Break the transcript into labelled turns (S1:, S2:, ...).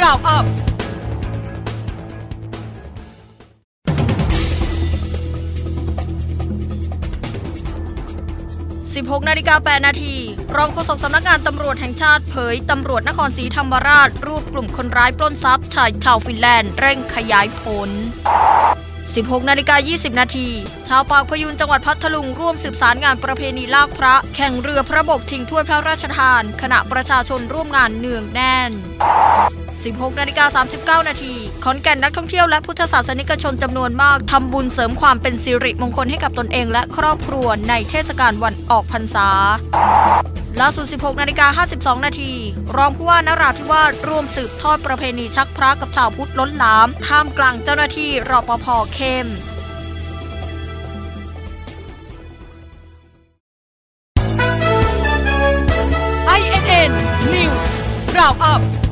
S1: Roundup 16:08 นาทีรองโฆษกสำนักงานตำรวจแห่งชาติเผยตำรวจนครศรีธรรมราชรวบกลุ่มคนร้ายปล้นทรัพย์ชายชาวฟินแลนด์เร่งขยายผล 16:20 นาทีชาวปากพยูนจังหวัดพัทลุงร่วมสืบสารงานประเพณีลากพระแข่งเรือพระบกชิงถ้วยพระราชทานขณะประชาชนร่วมงานเนืองแน่น 16:39 นาทีขอนแก่นนักท่องเที่ยวและพุทธศาสนิกชนจำนวนมากทำบุญเสริมความเป็นสิริมงคลให้กับตนเองและครอบครัวในเทศกาลวันออกพรรษาล่าสุด 16:52 นาทีรองผู้ว่านราธิวาสร่วมสืบทอดประเพณีชักพระกับชาวพุทธล้นหลามท่ามกลางเจ้าหน้าที่รปภ.เข้มINN News Roundup